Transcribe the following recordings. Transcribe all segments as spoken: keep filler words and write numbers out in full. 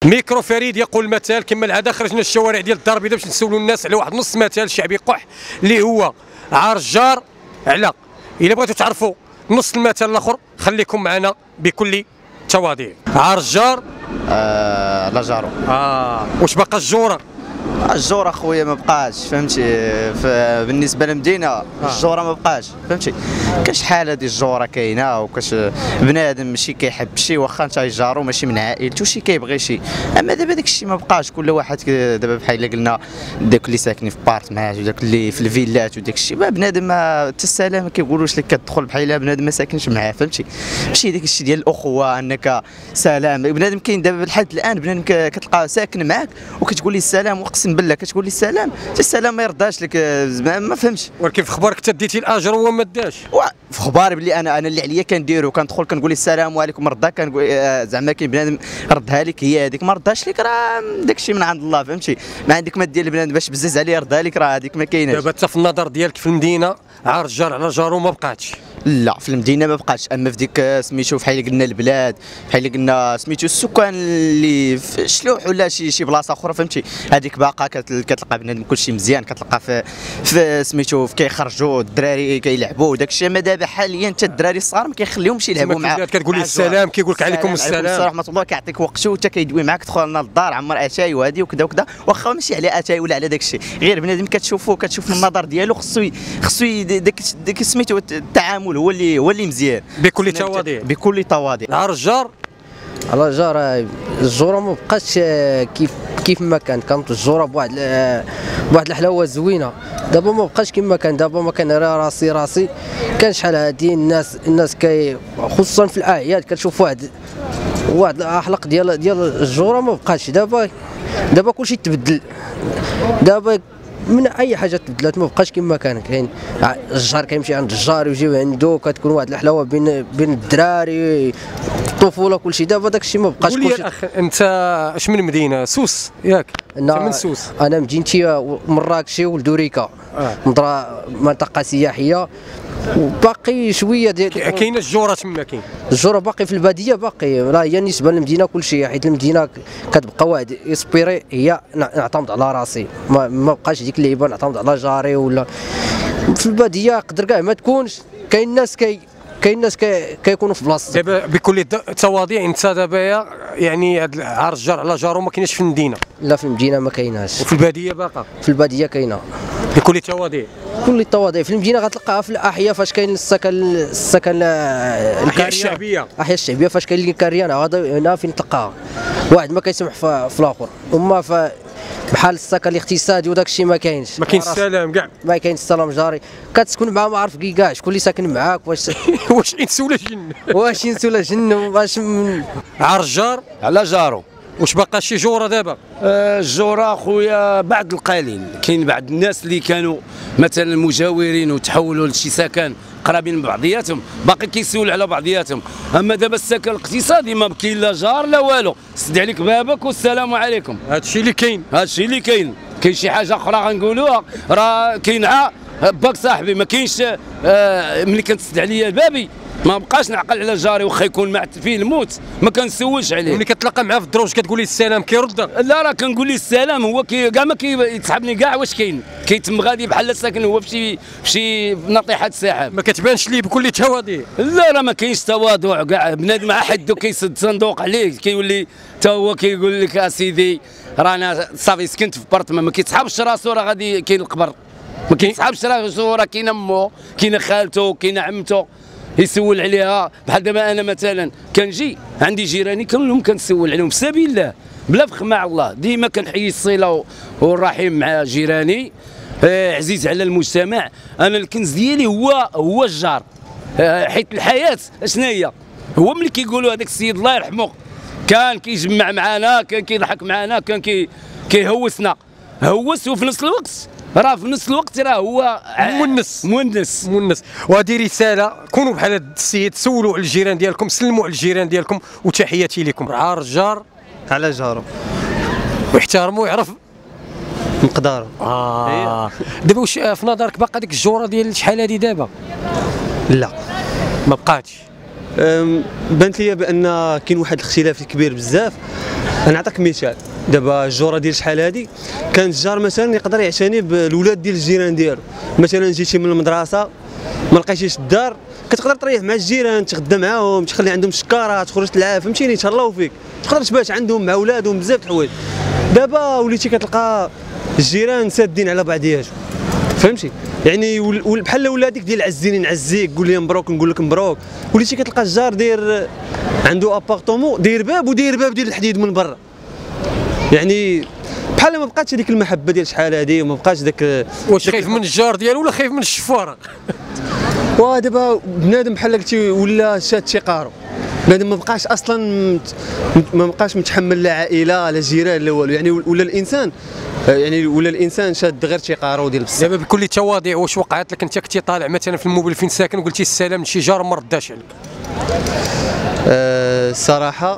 ميكرو فريد يقول مثال كما العاده خرجنا الشوارع ديال الدار البيضاء باش نسولوا الناس على واحد نص مثال شعبي قح اللي هو عار الجار على. الا بغيتوا تعرفوا نص المثال الاخر خليكم معنا بكل تواضيع. عار الجار آه لا جارو. اه واش باقا الجوره؟ الجوره خويا ما بقاش فهمتي. بالنسبه للمدينه آه. الجوره ما بقاش فهمتي. كاش حاله ديال الجوره كاينه وكاش بنادم ماشي كيحب شي واخا انت جارو ماشي من عائلته شي كيبغي شي. اما دابا داك الشيء ما بقاش. كل واحد دابا بحال الا قلنا داك اللي ساكنين في بارتمات وداك اللي في الفيلات وداك الشيء بنادم ما حتى السلام ما كيقولوش لك كتدخل بحال الا بنادم ما ساكنش معاه فهمتي. ماشي داك الشيء ديال الاخوه انك سلام. بنادم كاين دابا لحد الان بنادم كتلقاه ساكن معاك وكتقول لي السلام اقسم بالله كتقول لي السلام حتى السلام ما يرضاش لك ما فهمتش. ولكن في خبارك انت ديتي الاجر وهو ما داش. في خباري بلي انا انا اللي عليا كنديرو كندخل كنقول لي السلام عليكم رضا كنقول زعما كاين بنادم ردها لك هي هذيك ما رداش لك راه داك الشيء من عند الله فهمتي. ما عندك ما دير البنادم باش بزز عليه يردها لك راه هذيك ما كايناش. دابا انت في النظر ديالك في المدينه عار الجار على جارو ما بقاتش. لا في المدينه ما بقاش. اما في ديك سميتو بحال قلنا البلاد بحال قلنا سميتو السكان اللي في شلوح ولا شي شي بلاصه اخرى فهمتي هذيك باقا كتلقى بنادم كلشي مزيان كتلقى في في سميتو كيخرجوا الدراري كيلعبوا وداك الشيء. اما دابا حاليا حتى الدراري الصغار ما كيخليهمش يلعبوا معاه. كتقول لي السلام كيقول لك عليكم السلام ورحمه الله كيعطيك وقته حتى كيدوي معاك تدخل لنا للدار عمر اتاي وهذه وكذا وكذا واخا ماشي على اتاي ولا على داك الشيء غير بنادم كتشوفو كتشوف من النظر ديالو خصو خصو داك داك سميتو التعامل هو اللي هو اللي مزيان بكل تواضيع. بكل تواضيع. عار الجار على الجار الجوره ما بقاش كيف كيف ما كان. كانت الجوره بواحد بواحد الحلاوه زوينه. دابا ما بقاش كما كان. دابا ما كان راسي راسي كان شحال هادي الناس الناس كي خصوصا في الاعياد كتشوف واحد واحد الاخلاق ديال ديال الجوره ما بقاش. دابا دابا كلشي تبدل. دابا من اي حاجه تبدلات ما بقاش كما كان. كاين الجار كيمشي عند الجار ويجيب عنده كتكون واحد الحلاوه بين بين الدراري الطفوله كلشي. دابا داك الشيء ما بقاش. قول لي الاخ انت اش من مدينه؟ سوس ياك؟ انت من سوس. انا مدينتي مراكشي ولدوريكا آه. منطقه سياحيه وباقي شويه ديال كاينه الجوره تما. كاين الجوره باقي في الباديه باقي. راه هي بالنسبه للمدينه كل شيء حيت المدينه كتبقى واحد اسبيري هي نعتمد على راسي ما, ما بقاش ديك اللعيبه نعتمد على جاري ولا في الباديه قدر كاع ما تكونش. كاين الناس كي كاين الناس كي كيكونوا في بلاصتهم. دابا بكل تواضيع انت دابا يعني عار الجار على جارو ما كايناش في المدينه. لا في المدينه ما كايناش. وفي الباديه باقا؟ في الباديه كاينه بكل تواضيع. كل التواضيع. في المدينه غتلقاها في الاحياء فاش كاين السكن السكن الاحياء الشعبيه الاحياء الشعبيه فاش كاين الكريانه هذا هنا فين تلقاها واحد ما كيسمح في الاخر. وما بحال السكن الاقتصادي وداك الشيء ما كاينش. ما كاينش السلام كاع. ما كاينش السلام جاري. كتسكن مع ما عارف كاع شكون اللي ساكن معاك واش واش انس ولا جن. واش انس ولا جن واش من... عار الجار على جارو. واش باقا شي جوره دابا؟ آه الجوره خويا بعض القليل. كاين بعض الناس اللي كانوا مثلا مجاورين وتحولوا لشي سكن قرابين من بعضياتهم باقي كيسولوا على بعضياتهم. اما دابا السكن الاقتصادي ما كاين لا جار لا والو. سد عليك بابك والسلام عليكم. هادشي اللي كاين. هادشي اللي كاين. كاين شي حاجه اخرى غنقولوها راه كاين عا باك صاحبي ما كاينش. آه ملي كتسد عليا بابي ما بقاش نعقل على جاري واخا يكون مع فيه الموت ما كنسولش عليه. ملي كتلاقى معاه في الدروج كتقول لي السلام كيرد؟ لا راه كنقول ليه السلام هو كي كاع ما كيتصحبني كاع واش كاين كيتم غادي بحال ساكن هو في شي في شي ناطحه السحاب. ما كتبانش ليه بكل تواضع. لا راه ما كاينش تواضع كاع. بنادم مع حدو كيسد صندوق عليه كيولي حتى هو كيقول لك اسيدي رانا صافي سكنت في بارتما ما كيتصحابش راسو راه غادي كاين القبر. ما كيتصحابش راسو راه كاين امو كاين خالته كاين عمته يسول عليها. بحال دابا انا مثلا كنجي عندي جيراني كلهم كنسول عليهم في سبيل الله بلا فخ مع الله. ديما كنحيي الصله والرحيم مع جيراني. آه عزيز على المجتمع. انا الكنز ديالي هو هو الجار. آه حيت الحياه اشنا هي هو ملي كيقولوا هذاك السيد الله يرحمه كان كيجمع معنا كان كيضحك معنا كان كي كيهوسنا هوس وفي نفس الوقت راه في نفس الوقت راه هو مونس مونس مونس. وهذه رساله كونوا بحال هذا السيد سولوا على الجيران ديالكم سلموا على الجيران ديالكم وتحياتي لكم. عار الجار على جارو ويحترموا ويعرف مقدارو. اه دابا واش في نظرك باقا ديك الجوره ديال شحال هذه دابا؟ لا ما بقاتش. بانت لي بان كاين واحد الاختلاف كبير بزاف نعطيك مثال. دابا الجوره ديال شحال هادي كان الجار مثلا يقدر يعتني بالولاد ديال الجيران ديالو. مثلا جيتي من المدرسه ما لقيتيش الدار، كتقدر تريح مع الجيران، تغدى معاهم، تخلي عندهم الشكاره، تخرج تلعب، فهمتيني، تهلاو فيك، تقدر تبات عندهم مع ولادهم بزاف د الحوايج. دابا وليتي كتلقى الجيران سادين على بعضياتهم، فهمتي، يعني بحال ولادك ديال عزيني نعزيك، قول لي مبروك نقول لك مبروك. وليتي كتلقى الجار داير عنده ابارطومون داير باب وداير باب ديال الحديد من برا، يعني بحال ما بقاتش هذيك المحبه ديال شحال هذه، وما بقاش داك. واش خايف من الجار ديالو ولا خايف من الشفاره؟ ودابا بنادم بحال قلتي ولا شاد شقارو، بنادم ما بقاش اصلا ما بقاش متحمل لا عائله لا جيران لا والو، يعني ولا الانسان يعني ولا الانسان شاد غير شقارو ديال بصح. دابا بكل تواضع، واش وقعت لك انت كنتي طالع مثلا في الموبيل فين ساكن وقلتي السلام لشي جار ما رداش عليك؟ أه الصراحه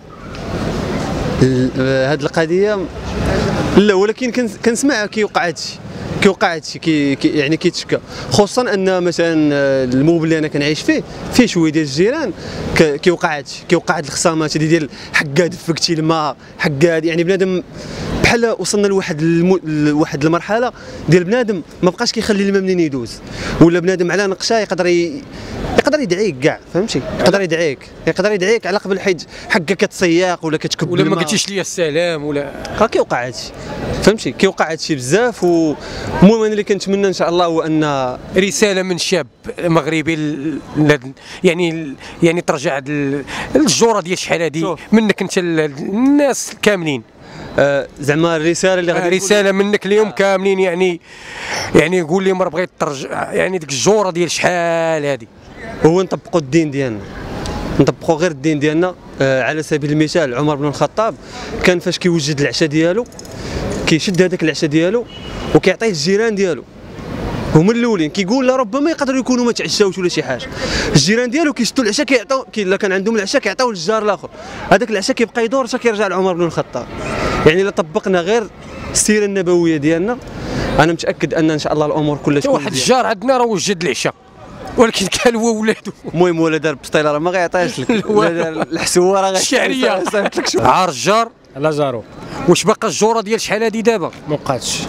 هاد القضيه لا، ولكن كنسمع كيوقع هادشي كيوقع هادشي كي يعني كيتشكى، خصوصا ان مثلا الموبل اللي انا كنعيش فيه فيه شويه ديال الجيران كيوقع هادشي، كيوقع هاد الخصامات هادي ديال حكا دفكتي الماء، حكا يعني بنادم بحال وصلنا لواحد الم... لواحد المرحله ديال بنادم ما بقاش كيخلي الماء منين يدوز، ولا بنادم على نقشه يقدر ي... يقدر يدعيك كاع، فهمتي، يقدر يدعيك يقدر يدعيك على قبل حيت حكا كتسياق ولا كتكب ولا ما قلتيش لي السلام ولا راه كيوقع هادشي، فهمتي، كيوقع هادشي بزاف. والمهم انا اللي كنتمنى ان شاء الله هو ان رساله من شاب مغربي ل... يعني يعني ترجع الجوره ديال شحال هادي منك انت الناس كاملين. آه زعما الرساله اللي غادي رساله منك اليوم كاملين، يعني يعني قول لي مره بغيت ترجع يعني ديك الجوره ديال شحال هادي. هو نطبقوا الدين ديالنا، نطبقوا غير الدين ديالنا. آه على سبيل المثال عمر بن الخطاب كان فاش كيوجد العشاء ديالو كيشد هذاك العشاء ديالو وكيعطيه الجيران ديالو، هما الاولين، كيقول لا ربما يقدروا يكونوا ما تعشاوش ولا شي حاجه. الجيران ديالو كيشدوا العشاء كيعطيو كي الا كان عندهم العشاء كيعطيوه للجار الاخر، هذاك العشاء كيبقى يدور حتى كيرجع لعمر بن الخطاب. يعني الا طبقنا غير السيره النبويه ديالنا انا متاكد ان ان شاء الله الامور كلها تكون. واحد الجار عندنا راه وجد العشاء ولكن كان هو ولادو، المهم ولا دار بسطيله راه ما غيعطيهاش لك، ولا دار الحسوه راه الشعريه عار الجار على جارو. واش باقا الجوره ديال شحال هادي دابا؟ ما بقاتش.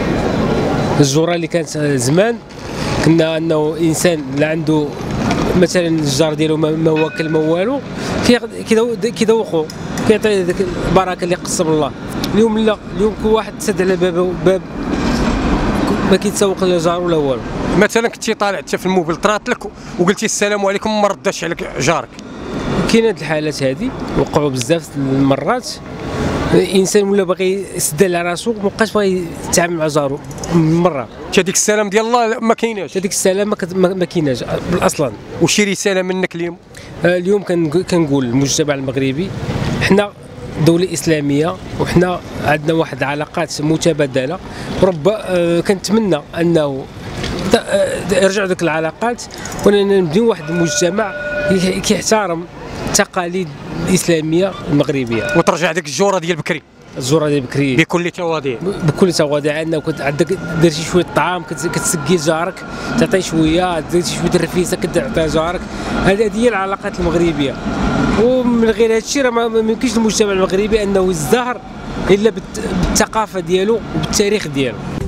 الجوره اللي كانت زمان كنا انه انسان اللي عنده مثلا الجار ديالو ما واكل ما والو كيذوقوا كيعطي ذاك البركه اللي قسم الله. اليوم لا، اليوم كل واحد تسد على بابه باب ما كيتسوق لا جار ولا والو. مثلا كنتي طالع انت في الموبيل طرات لك وقلتي السلام عليكم ما رداش عليك جارك، كاين هاد الحالات هادي وقعوا بزاف المرات. الانسان ولا باغي يسد على راسو ما بقاش باغي يتعامل مع جارو من مره. هذيك السلام ديال الله ما كايناش، هذيك السلام ما, ما كايناش اصلا. وشي رساله منك اليوم؟ آه اليوم كنقول للمجتمع المغربي حنا دولة إسلامية وحنا عندنا واحد العلاقات متبادلة، رب آه كنتمنى أنه يرجعوا ذوك العلاقات وأننا نبنيو واحد المجتمع كيحترم التقاليد الإسلامية المغربية، وترجع ديك الجورة ديال بكري، الجوره ديال بكري بكل تواضع بكل تواضع. انه كنت عندك درتي شويه طعام كتسقي جارك، تعطيه شويه، درتي شويه الرفيسه كتعطيها جارك. هذه هي العلاقات المغربيه. ومن غير هذا الشيء راه ما يمكنش المجتمع المغربي انه يزدهر الا بالثقافه ديالو وبالتاريخ ديالو.